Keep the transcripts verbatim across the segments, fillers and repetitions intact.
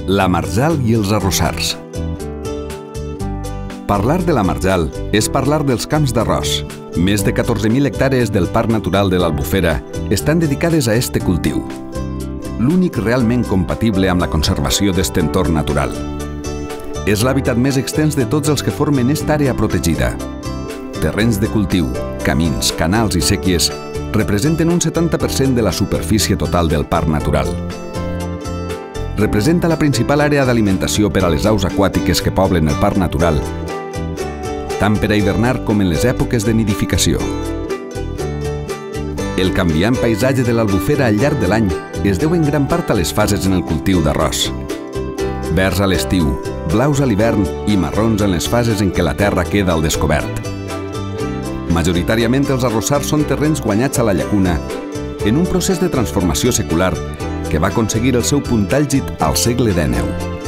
La marjal i els arrossars. Parlar de la marjal és parlar dels camps d'arròs. Més de catorze mil hectàrees del Parc Natural de l'Albufera estan dedicades a este cultiu, l'únic realment compatible amb la conservació d'este entorn natural. És l'hàbitat més extens de tots els que formen esta àrea protegida. Terrenys de cultiu, camins, canals i séquies representen un setanta per cent de la superfície total del Parc Natural. Representa la principal àrea d'alimentació per a les aus aquàtiques que poblen el Parc Natural, tant per a hivernar com en les èpoques de nidificació. El canviant paisatge de l'Albufera al llarg de l'any es deu en gran part a les fases en el cultiu d'arròs. Verds a l'estiu, blaus a l'hivern i marrons en les fases en què la terra queda al descobert. Majoritàriament els arrossars són terrenys guanyats a la llacuna en un procés de transformació secular que va aconseguir el seu punt àlgid al segle dènou.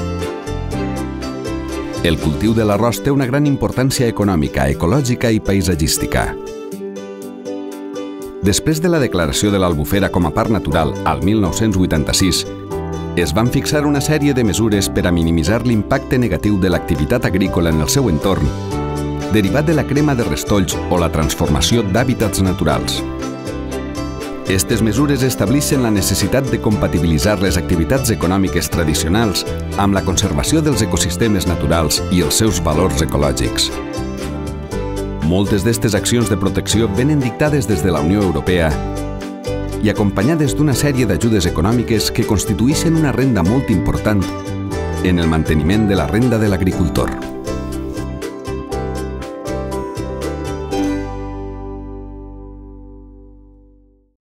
El cultiu de l'arròs té una gran importància econòmica, ecològica i paisatgística. Després de la declaració de l'Albufera com a parc natural al mil nou-cents vuitanta-sis, es van fixar una sèrie de mesures per a minimitzar l'impacte negatiu de l'activitat agrícola en el seu entorn, derivat de la crema de restolls o la transformació d'hàbitats naturals. Aquestes mesures estableixen la necessitat de compatibilitzar les activitats econòmiques tradicionals amb la conservació dels ecosistemes naturals i els seus valors ecològics. Moltes d'aquestes accions de protecció venen dictades des de la Unió Europea i acompanyades d'una sèrie d'ajudes econòmiques que constitueixen una renda molt important en el manteniment de la renda de l'agricultor.